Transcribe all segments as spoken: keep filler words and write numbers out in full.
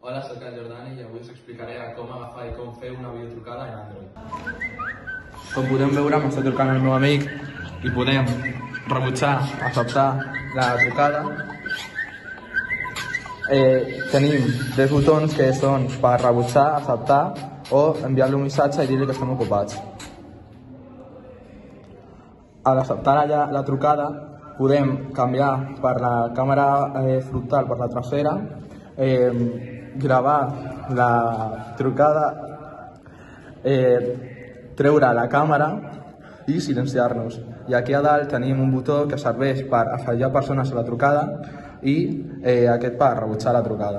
Hola, soc el Jordani i avui us explicaré com agafar i com fer una videotrucada en Android. Com podem veure, m'està trucant el meu amic i podem rebutjar, acceptar la trucada. Eh, tenim tres botons que són per rebutjar, acceptar o enviar-li un missatge i dir-li que estem ocupats. A l'acceptar la, la trucada podem canviar per la càmera eh, frontal, per la trasera, eh, gravar la trucada, eh, treure la càmera i silenciar-nos. I aquí a dalt tenim un botó que serveix per afegir persones a la trucada i eh, aquest per rebutjar la trucada.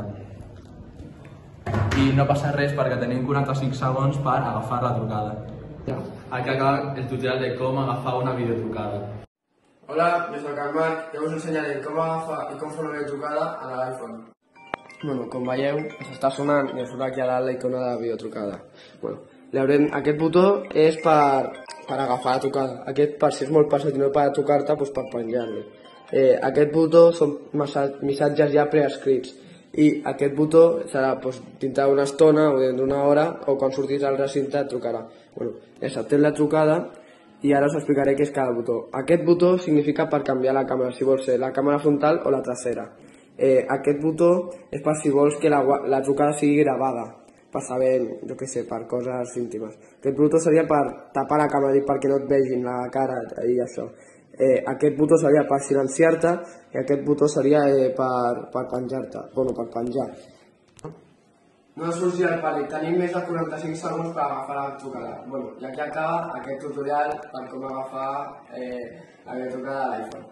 I no passa res perquè tenim quaranta-cinc segons per agafar la trucada. Aquí acaba el tutorial de com agafar una videotrucada. Hola, jo soc el Marc i us ensenyaré com agafar i com fer una videotrucada a l'iPhone. Bueno, com veieu, s'està sonant i surt aquí a dalt la icona de videotrucada. Bueno, aquest botó és per, per agafar la trucada. Aquest, per si és molt pesat i no per trucar-te, doncs per penjar-lo. Eh, aquest botó són missatges ja preescrits. I aquest botó serà doncs, dintre d'una estona o dintre d'una hora o quan surtis al recinte et trucarà. Bueno, acceptem la trucada i ara us explicaré què és cada botó. Aquest botó significa per canviar la càmera, si vols ser la càmera frontal o la trasera. Eh, aquest botó és per si vols que la, la trucada sigui gravada, per saber, jo què sé, per coses íntimes. Aquest botó seria per tapar la càmera i perquè no et vegin la cara i això. Eh, aquest botó seria per silenciar-te i aquest botó seria eh, per, per penjar-te, bueno, per penjar. No surgi el pàl·lic, tenim més de quaranta-cinc segons per agafar la trucada. Bueno, i aquí acaba aquest tutorial per com agafar eh, la videotrucada de l'iPhone.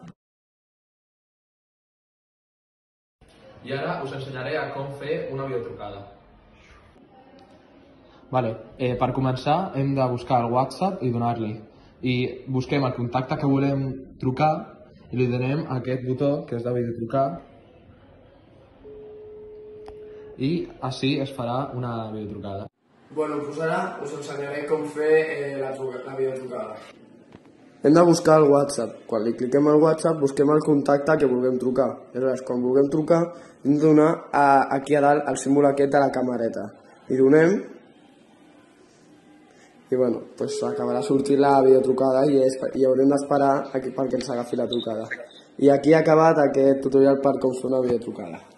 I ara us ensenyaré a com fer una videotrucada. Vale. Eh, per començar hem de buscar el WhatsApp i donar-li. I busquem el contacte que volem trucar i li donem aquest botó que és de videotrucar. I així es farà una videotrucada. Bueno, doncs ara us ensenyaré com fer eh, la, la videotrucada. Hem de buscar el WhatsApp. Quan li cliquem al WhatsApp busquem el contacte que vulguem trucar. Aleshores, quan vulguem trucar hem de donar a, aquí a dalt el símbol aquest de la camereta. Li donem i bueno, doncs acabarà sortint la videotrucada i, és, i haurem d'esperar perquè ens agafi la trucada. I aquí ha acabat aquest tutorial per com fer una videotrucada.